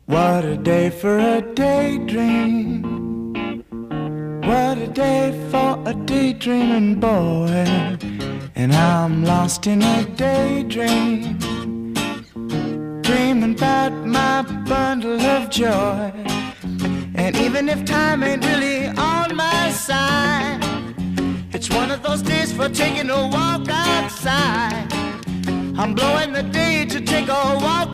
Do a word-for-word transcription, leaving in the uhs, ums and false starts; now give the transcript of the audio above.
What a day for a daydream. What a day for a daydreaming boy. And I'm lost in a daydream, dreaming about my bundle of joy. And even if time ain't really on my side, it's one of those days for taking a walk outside. I'm blowing the day to take a walk